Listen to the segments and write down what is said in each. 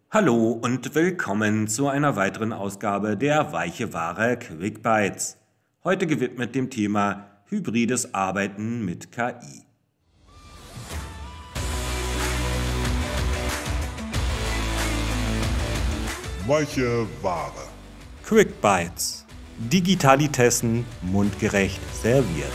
Hallo und willkommen zu einer weiteren Ausgabe der Weiche Ware Quick Bites. Heute gewidmet dem Thema hybrides Arbeiten mit KI. Weiche Ware. Quick Bites. Digitalitessen mundgerecht serviert.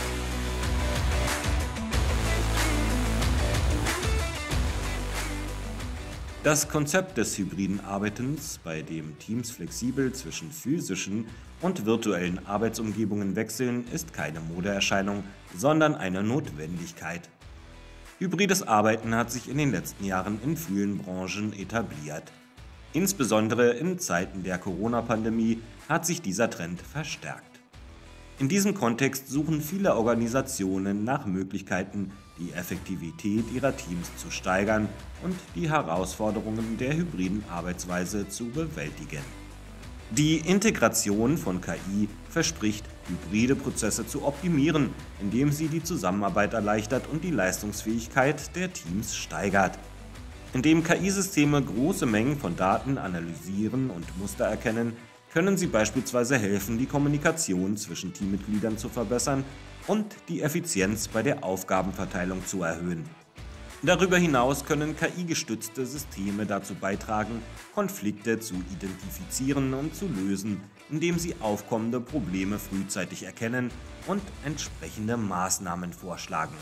Das Konzept des hybriden Arbeitens, bei dem Teams flexibel zwischen physischen und virtuellen Arbeitsumgebungen wechseln, ist keine Modeerscheinung, sondern eine Notwendigkeit. Hybrides Arbeiten hat sich in den letzten Jahren in vielen Branchen etabliert. Insbesondere in Zeiten der Corona-Pandemie hat sich dieser Trend verstärkt. In diesem Kontext suchen viele Organisationen nach Möglichkeiten, die Effektivität ihrer Teams zu steigern und die Herausforderungen der hybriden Arbeitsweise zu bewältigen. Die Integration von KI verspricht, hybride Prozesse zu optimieren, indem sie die Zusammenarbeit erleichtert und die Leistungsfähigkeit der Teams steigert. Indem KI-Systeme große Mengen von Daten analysieren und Muster erkennen, können sie beispielsweise helfen, die Kommunikation zwischen Teammitgliedern zu verbessern und die Effizienz bei der Aufgabenverteilung zu erhöhen. Darüber hinaus können KI-gestützte Systeme dazu beitragen, Konflikte zu identifizieren und zu lösen, indem sie aufkommende Probleme frühzeitig erkennen und entsprechende Maßnahmen vorschlagen.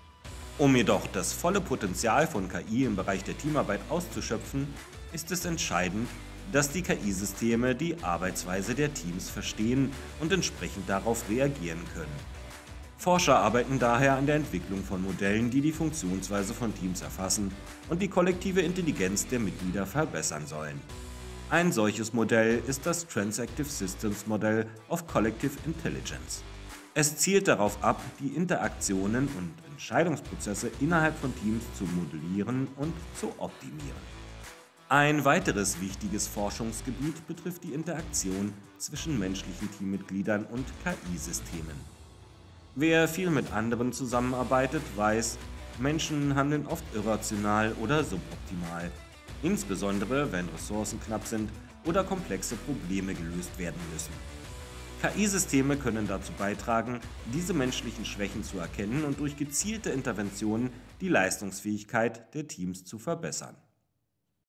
Um jedoch das volle Potenzial von KI im Bereich der Teamarbeit auszuschöpfen, ist es entscheidend, dass die KI-Systeme die Arbeitsweise der Teams verstehen und entsprechend darauf reagieren können. Forscher arbeiten daher an der Entwicklung von Modellen, die die Funktionsweise von Teams erfassen und die kollektive Intelligenz der Mitglieder verbessern sollen. Ein solches Modell ist das Transactive Systems Modell of Collective Intelligence. Es zielt darauf ab, die Interaktionen und Entscheidungsprozesse innerhalb von Teams zu modellieren und zu optimieren. Ein weiteres wichtiges Forschungsgebiet betrifft die Interaktion zwischen menschlichen Teammitgliedern und KI-Systemen. Wer viel mit anderen zusammenarbeitet, weiß, Menschen handeln oft irrational oder suboptimal, insbesondere wenn Ressourcen knapp sind oder komplexe Probleme gelöst werden müssen. KI-Systeme können dazu beitragen, diese menschlichen Schwächen zu erkennen und durch gezielte Interventionen die Leistungsfähigkeit der Teams zu verbessern.